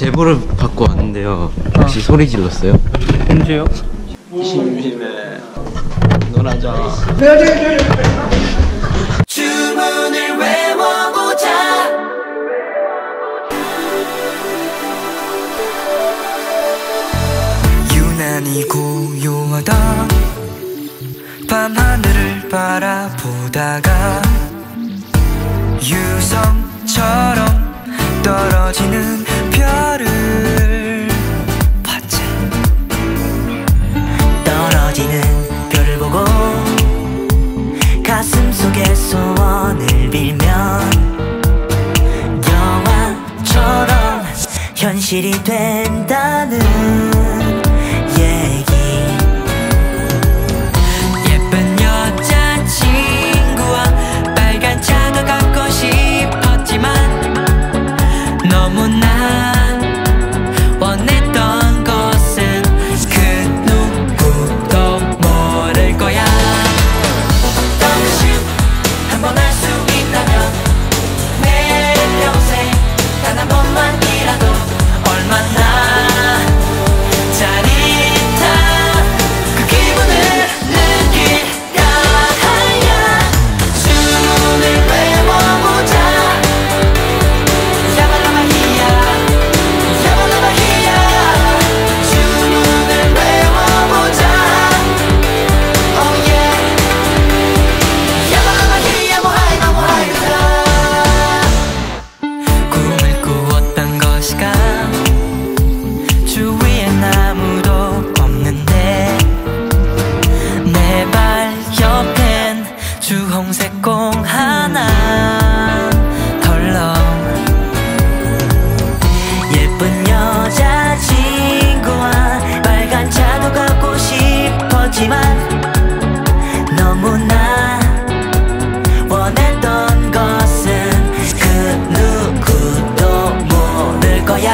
제보를 받고 왔는데요. 혹시 소리 질렀어요? 언제요? 심심해. 놀아줘. 주문을 외워보자. 유난히 고요하다. 밤하늘을 바라보다가 유성처럼 떨어지는 별을 봤지. 떨어지는 별을 보고 가슴 속에 소원을 빌면 영화처럼 현실이 된다는 얘기. 예쁜 여자친구와 빨간 차가 갖고 싶었지만 너무나 원했던 것은 그 누구도 모를 거야. 당신 한번 할 수 있다면 내 평생 단 한 번만이라도 얼마나 짜릿한 그 기분을 느낄까. 하야 주문을 외워보자. 야발라바히야 야발라바히야 주문을 외워보자. Oh yeah 야발라바히야 모하이마 모하이라. 꿈을 꾸었던 것이가 주위엔 아무도 없는데 내 발 옆엔 주홍색 공 하나 덜렁. 예쁜 여자친구와 빨간 차도 갖고 싶었지만 너무나 원했던 것은 그 누구도 모를 거야.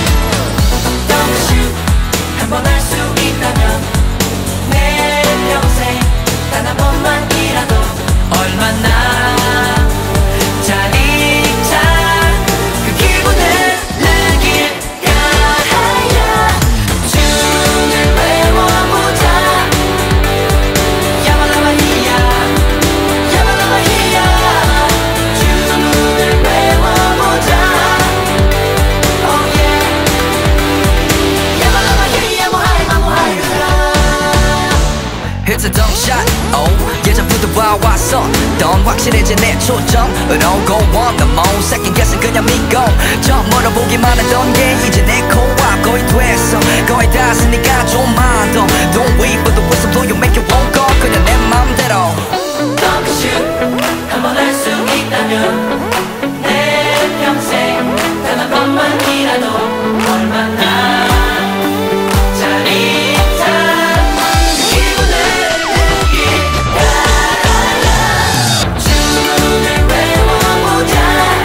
당신 한번 할 수 있다면 내 평생 단 한 번만이라도 얼마나 짜릿한 그 기분을 느낄까. 하야 주문을 외워보자. 야발라바히야 야발라바히야 주문을 외워보자. Oh yeah 야발라바히야 모하이마 모하이라. It's a dumb shot, oh 예전부터 봐왔어 넌 확실해진 내 초점으로 go on the moon. second guessing 그냥 믿고 처음으로 보기만 했던 게 이제 내 코앞 거의 됐어. 거의 다 했으니까 좀만 더 Don't wait for the whistle blow you make it won't go 그냥 내 맘대로. 당신 한번 할 수 있다면 내 평생 단 한 번만이라도 얼마나 짜릿한 그 기분을 느낄까. 주문을 외워보자.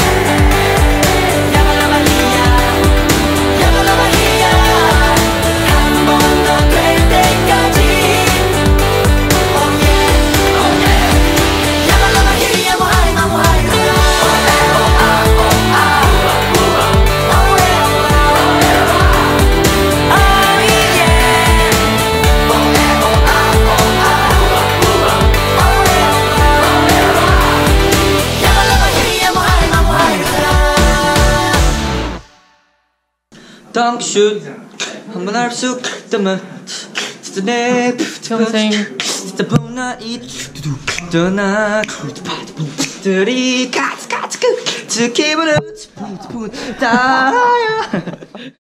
야발라바히야 야발라바히야 한 번 더 될 때까지. Oh yeah oh yeah 야발라바히야 모하이마 모하이라. 당신 한번 할 수 있다면 진짜 내 평생 진짜 봄나이 떠나 들이 가츠 그 기분을 따라야.